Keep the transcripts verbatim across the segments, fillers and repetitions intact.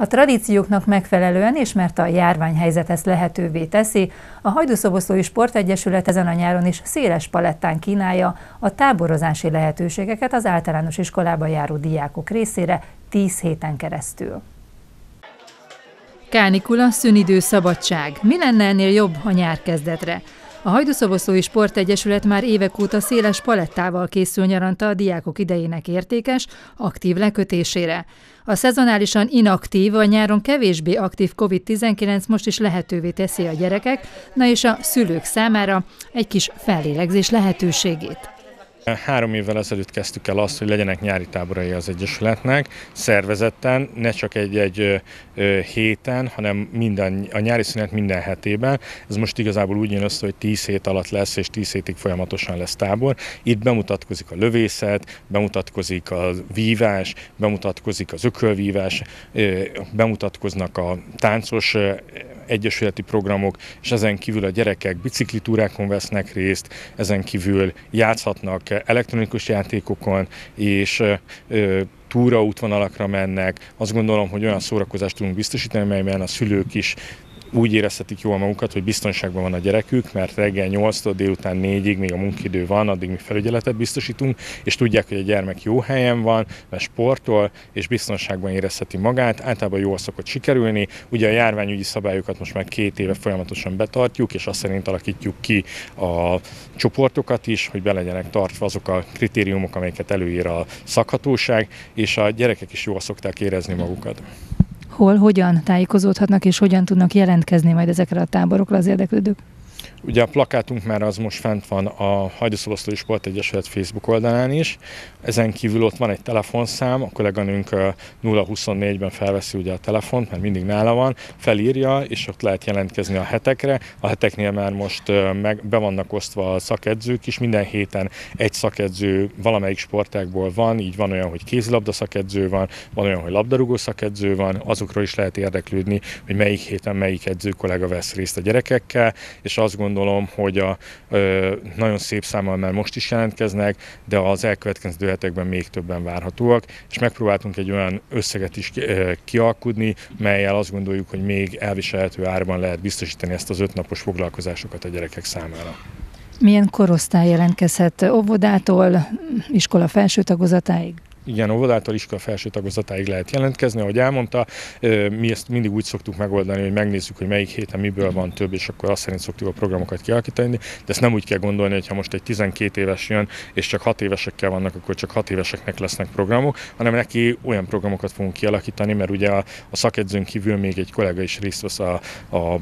A tradícióknak megfelelően, és mert a járványhelyzet ezt lehetővé teszi, a Hajdúszoboszlói Sportegyesület ezen a nyáron is széles palettán kínálja a táborozási lehetőségeket az általános iskolába járó diákok részére tíz héten keresztül. Kánikula, szünidő, szabadság. Mi lenne ennél jobb a nyárkezdetre? A Hajdúszoboszlói Sportegyesület már évek óta széles palettával készül nyaranta a diákok idejének értékes, aktív lekötésére. A szezonálisan inaktív, vagy nyáron kevésbé aktív kovid tizenkilenc most is lehetővé teszi a gyerekek, na és a szülők számára egy kis fellélegzés lehetőségét. Három évvel ezelőtt kezdtük el azt, hogy legyenek nyári táborai az Egyesületnek, szervezetten, ne csak egy-egy héten, hanem minden, a nyári szünet minden hetében. Ez most igazából úgy jön össze, hogy tíz hét alatt lesz, és tíz hétig folyamatosan lesz tábor. Itt bemutatkozik a lövészet, bemutatkozik a vívás, bemutatkozik az ökölvívás, bemutatkoznak a táncos egyesületi programok, és ezen kívül a gyerekek biciklitúrákon vesznek részt, ezen kívül játszhatnak elektronikus játékokon, és ö, túraútvonalakra mennek. Azt gondolom, hogy olyan szórakozást tudunk biztosítani, melyben a szülők is úgy érezhetik jól magukat, hogy biztonságban van a gyerekük, mert reggel nyolctól délután négyig még a munkaidő van, addig mi felügyeletet biztosítunk, és tudják, hogy a gyermek jó helyen van, mert sportol, és biztonságban érezheti magát, általában jól szokott sikerülni. Ugye a járványügyi szabályokat most már két éve folyamatosan betartjuk, és azt szerint alakítjuk ki a csoportokat is, hogy be legyenek tartva azok a kritériumok, amelyeket előír a szakhatóság, és a gyerekek is jól szokták érezni magukat. Hol, hogyan tájékozódhatnak és hogyan tudnak jelentkezni majd ezekre a táborokra az érdeklődők? Ugye a plakátunk már az most fent van a Hajdúszoboszlói Sportegyesület Facebook oldalán is. Ezen kívül ott van egy telefonszám, a kolléganőnk nulla huszonnégyben felveszi ugye a telefont, mert mindig nála van, felírja, és ott lehet jelentkezni a hetekre. A heteknél már most meg be vannak osztva a szakedzők is, minden héten egy szakedző valamelyik sportágból van, így van olyan, hogy kézilabda szakedző van, van olyan, hogy labdarúgó szakedző van, azokról is lehet érdeklődni, hogy melyik héten melyik edző kollega vesz részt a gyerekekkel, és azt gondolom, hogy a, ö, nagyon szép számmal már most is jelentkeznek, de az elkövetkező hetekben még többen várhatóak, és megpróbáltunk egy olyan összeget is ö, kialkudni, mellyel azt gondoljuk, hogy még elviselhető árban lehet biztosítani ezt az ötnapos foglalkozásokat a gyerekek számára. Milyen korosztály jelentkezhet óvodától, iskola felső tagozatáig? Igen, óvodától iskola felső tagozatáig lehet jelentkezni, ahogy elmondta. Mi ezt mindig úgy szoktuk megoldani, hogy megnézzük, hogy melyik héten miből van több, és akkor azt szerint szoktuk a programokat kialakítani, de ezt nem úgy kell gondolni, hogy ha most egy tizenkét éves jön, és csak hat évesekkel vannak, akkor csak hat éveseknek lesznek programok, hanem neki olyan programokat fogunk kialakítani, mert ugye a, a szakedzőn kívül még egy kollega is részt vesz a, a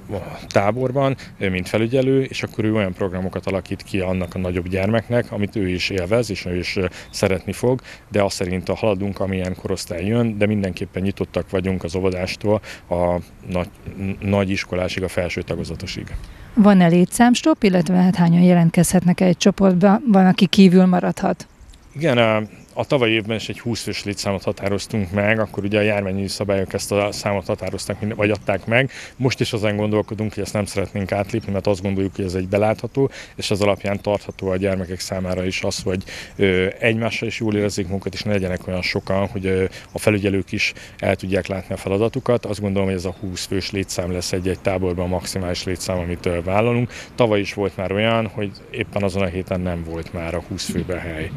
a táborban, mint felügyelő, és akkor ő olyan programokat alakít ki annak a nagyobb gyermeknek, amit ő is élvez, és ő is szeretni fog, de azt szerint haladunk, amilyen korosztály jön, de mindenképpen nyitottak vagyunk az óvodástól a nagy, nagy iskolásig, a felső tagozatosig. Van-e létszámstopp, illetve hát hányan jelentkezhetnek egy csoportba, van, aki kívül maradhat? Igen, a A tavalyi évben is egy húsz fős létszámot határoztunk meg, akkor ugye a járványi szabályok ezt a számot határozták, vagy adták meg. Most is azon gondolkodunk, hogy ezt nem szeretnénk átlépni, mert azt gondoljuk, hogy ez egy belátható, és az alapján tartható a gyermekek számára is az, hogy ö, egymással is jól érezzék magukat, és ne legyenek olyan sokan, hogy ö, a felügyelők is el tudják látni a feladatukat. Azt gondolom, hogy ez a húsz fős létszám lesz egy-egy táborban a maximális létszám, amit ö, vállalunk. Tavaly is volt már olyan, hogy éppen azon a héten nem volt már a húsz főben hely.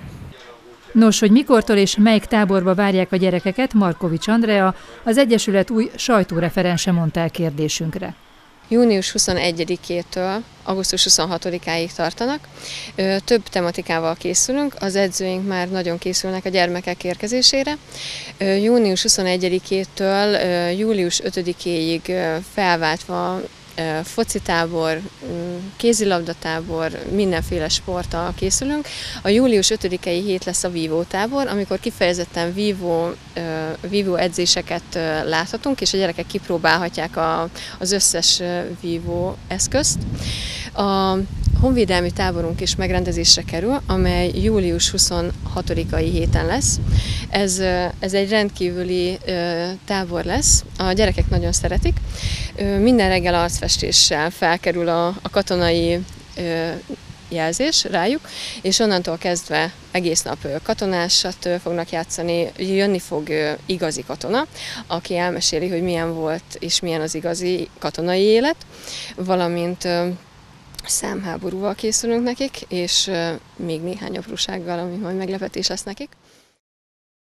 Nos, hogy mikortól és melyik táborba várják a gyerekeket, Markovics Andrea, az Egyesület új sajtóreferense mondta el kérdésünkre. június huszonegyedikétől augusztus huszonhatodikáig tartanak. Több tematikával készülünk, az edzőink már nagyon készülnek a gyermekek érkezésére. június huszonegyedikétől július ötödikéig felváltva focitábor, kézilabdatábor, mindenféle sporttal készülünk. A július ötödikei hét lesz a vívó tábor, amikor kifejezetten vívó, vívó edzéseket láthatunk, és a gyerekek kipróbálhatják a, az összes vívó eszközt. A honvédelmi táborunk is megrendezésre kerül, amely július huszonhatodikai héten lesz. Ez, ez egy rendkívüli tábor lesz, a gyerekek nagyon szeretik. Minden reggel arcfestéssel felkerül a, a katonai jelzés rájuk, és onnantól kezdve egész nap katonásat fognak játszani, jönni fog igazi katona, aki elmeséli, hogy milyen volt és milyen az igazi katonai élet, valamint számháborúval készülünk nekik, és még néhány aprósággal, ami majd meglepetés lesz nekik.